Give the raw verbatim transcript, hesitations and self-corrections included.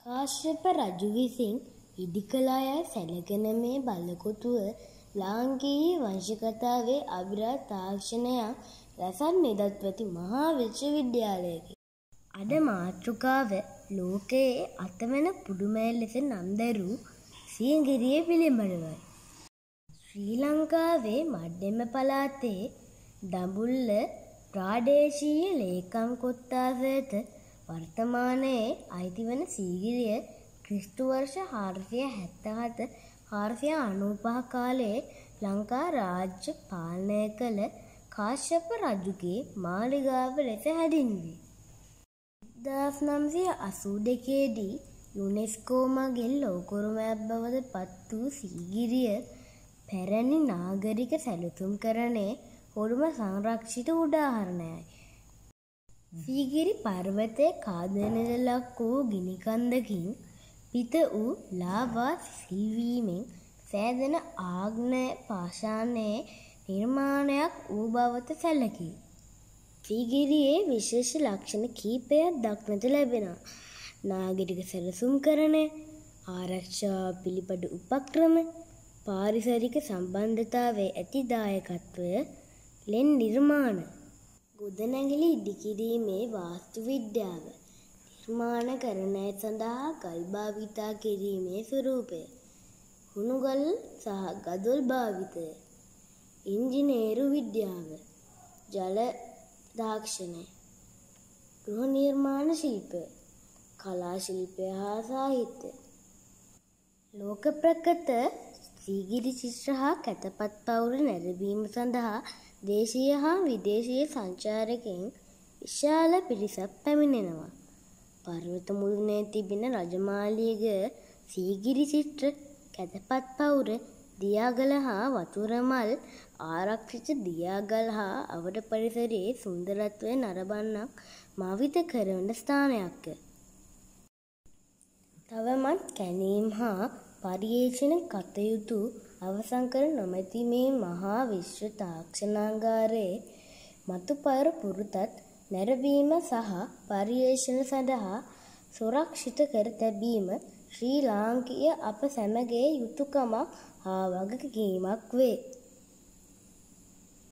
කාශ්‍යප රජු විසින් ඉදිකලා යයි සැලකෙන මේ බලකොටුව ලාංකීය වංශකතාවේ අවිරත් තාක්ෂණයක් රසක් නිදත්වති මහා විශ්වවිද්‍යාලයකි. අද මාතෘකාව ලෝකයේ අතවන පුදුමය ලෙස නම් දැරූ සීගිරිය පිළිබඳවයි. ශ්‍රී ලංකාවේ මධ්‍යම පළාතේ දඹුල්ල ප්‍රාදේශීය ලේකම් කොත්තාස වෙත වර්තමානයේ අයිතිවන සීගිරිය ක්‍රිස්තු වර්ෂ හාරසිය හැත්තහත හාරසිය අනූපහ කාලයේ ලංකා රාජ්‍ය පාලනය කළ කාශ්‍යප රජුගේ මාලිගාව ලෙස හැඳින්වේ. එක්දාස් නම්සිය අසූ දෙකේ දී යුනෙස්කෝ මගින් ලෝකෝරුමයක් බවට පත් වූ සීගිරිය පැරණි නාගරික සැලසුම්කරණයේ හොළුම සංරක්ෂිත උදාහරණයයි. සීගිරි පර්වතයේ කාදනයට ලක් වූ ගිනිකන්දකින් පිත වූ ලාවා සිසිල්වීමෙන් සෑදෙන ආග්නේය පාෂාණයේ නිර්මාණයක් වූ බවට සැලකේ. සීගිරියේ විශේෂ ලක්ෂණ කිහිපයක් දක්නට ලැබෙනවා. නාගරික සැලසුම්කරණය, ආරක්ෂා පිළිබඳ උපක්‍රම, පාරිසරික සම්බන්ධතාවයේ ඇති දායකත්වය, ලෙන් නිර්මාණ, ගොඩනැගිලි ඉදිකිරීමේ වාස්තු විද්‍යාව, නිර්මාණකරණය සඳහා ගල් භාවිතා කිරීමේ ස්වරූපය, හුණුගල් සහ ගදොල් භාවිතය, ඉංජිනේරු විද්‍යාව, ජල තාක්ෂණය, ගෘහ නිර්මාණ ශිල්පය, කලා ශිල්පය හා සාහිත්‍ය. ලෝක ප්‍රකට සීගිරි චිත්‍ර හා කැතපත් පවුර නැරඹීම සඳහා දේශීය හා විදේශීය සංචාරකයන් විශාල පිරිසක් පැමිණෙනවා. පර්වත මුදුනේ තිබෙන රජමාලිග සීගිරි චිත්‍ර, කැතපත් පවුර, දියාගල හා වතුරමල් ආරක්ෂිත දියාගල් හා අවඩ පරිසරයේ සුන්දරත්වය නරඹන්නක් මවිත කරවන ස්ථානයක්ය. තවමත් කැණීම් හා පර්යේෂණ කටයුතු අවසන් කර නොමැති මේ මහා විශ්ව තාක්ෂණාගාරයේ මතුපයර පුරතත් නැරඹීම සහ පර්යේෂණ සඳහා සුරක්ෂිත කර තැබීම ශ්‍රී ලාංකීය අප සැමගේ යුතුකමක් හා වගකීමක් වේ.